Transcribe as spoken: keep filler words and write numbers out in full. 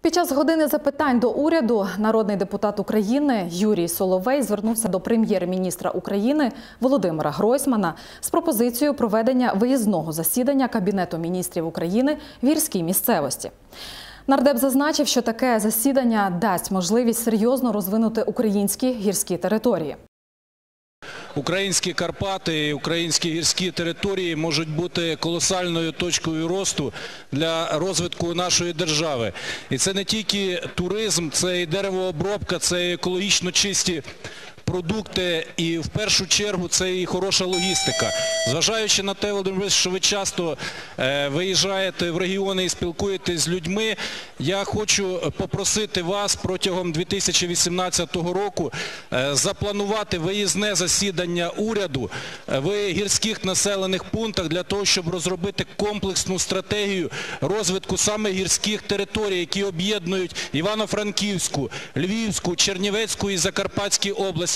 Під час години запитань до уряду народний депутат України Юрій Соловей звернувся до прем'єр-міністра України Володимира Гройсмана з пропозицією проведення виїзного засідання Кабінету міністрів України в гірській місцевості. Нардеп зазначив, що таке засідання дасть можливість серйозно розвинути українські гірські території. Українські Карпати, українські гірські території можуть бути колосальною точкою росту для розвитку нашої держави. І це не тільки туризм, це і деревообробка, це і екологічно чисті продукти, і в першу чергу це і хороша логістика. Зважаючи на те, Володимир Борисович, що ви часто е, виїжджаєте в регіони і спілкуєтесь з людьми, я хочу попросити вас протягом дві тисячі вісімнадцятого року е, запланувати виїзне засідання уряду в гірських населених пунктах для того, щоб розробити комплексну стратегію розвитку саме гірських територій, які об'єднують Івано-Франківську, Львівську, Чернівецьку і Закарпатські області.